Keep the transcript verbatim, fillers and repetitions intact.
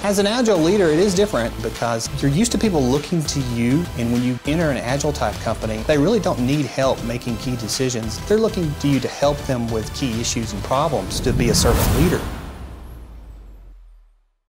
As an Agile leader, it is different because you're used to people looking to you, and when you enter an Agile type company, they really don't need help making key decisions. They're looking to you to help them with key issues and problems to be a servant leader.